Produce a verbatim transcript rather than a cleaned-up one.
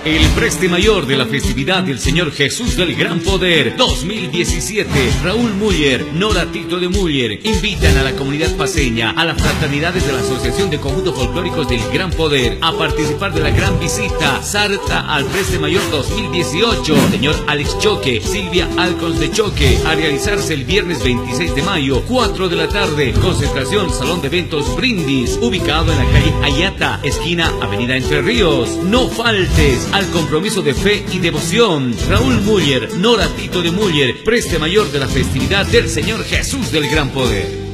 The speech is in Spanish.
El Preste Mayor de la festividad del Señor Jesús del Gran Poder dos mil diecisiete. Raúl Müller, Nora Tito de Müller invitan a la comunidad paceña, a las fraternidades de la Asociación de Conjuntos Folclóricos del Gran Poder a participar de la gran visita Sarta al Preste Mayor dos mil dieciocho. Señor Alex Choque, Silvia Alcons de Choque, a realizarse el viernes veintiséis de mayo, cuatro de la tarde. Concentración Salón de Eventos Brindis, ubicado en la calle Ayata, esquina Avenida Entre Ríos. No faltes al compromiso de fe y devoción. Raúl Müller, Nora Tito de Müller, Preste Mayor de la festividad del Señor Jesús del Gran Poder.